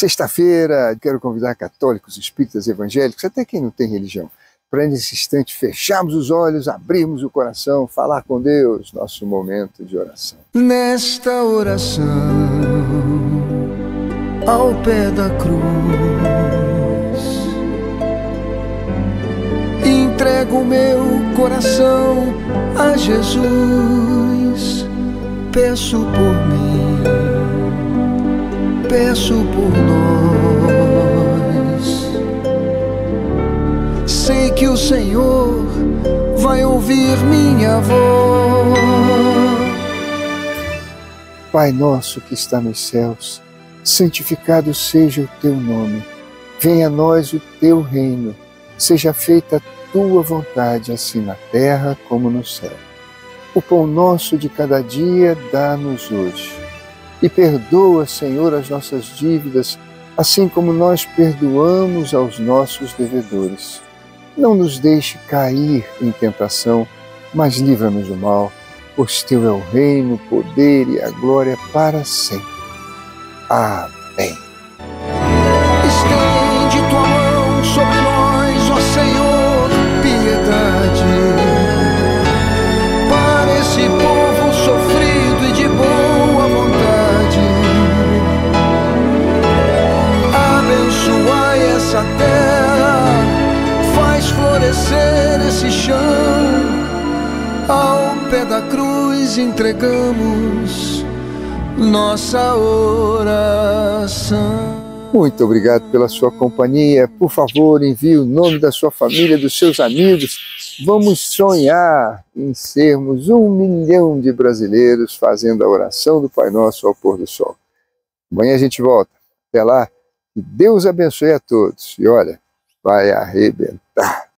sexta-feira, quero convidar católicos, espíritas, evangélicos, até quem não tem religião, para nesse instante fecharmos os olhos, abrirmos o coração, falar com Deus, nosso momento de oração. Nesta oração, ao pé da cruz, entrego meu coração a Jesus, peço por mim, peço por nós. Sei que o Senhor vai ouvir minha voz. Pai nosso que está nos céus, santificado seja o teu nome. Venha a nós o teu reino. Seja feita a tua vontade, assim na terra como no céu. O pão nosso de cada dia dá-nos hoje. E perdoa, Senhor, as nossas dívidas, assim como nós perdoamos aos nossos devedores. Não nos deixe cair em tentação, mas livra-nos do mal, pois teu é o reino, o poder e a glória para sempre. Amém. Estende tua mão sobre nós, ó Senhor, piedade, para esse povo sofrido e de boa vontade. Abençoai essa terra, faz florescer esse chão. Ao pé da cruz entregamos nossa oração. Muito obrigado pela sua companhia. Por favor, envie o nome da sua família, dos seus amigos. Vamos sonhar em sermos 1 milhão de brasileiros fazendo a oração do Pai Nosso ao pôr do sol. Amanhã a gente volta. Até lá, que Deus abençoe a todos. E olha, vai arrebentar.